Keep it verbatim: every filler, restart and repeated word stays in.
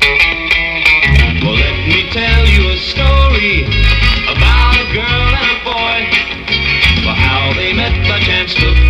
Well, let me tell you a story about a girl and a boy. Well, how they met by chance took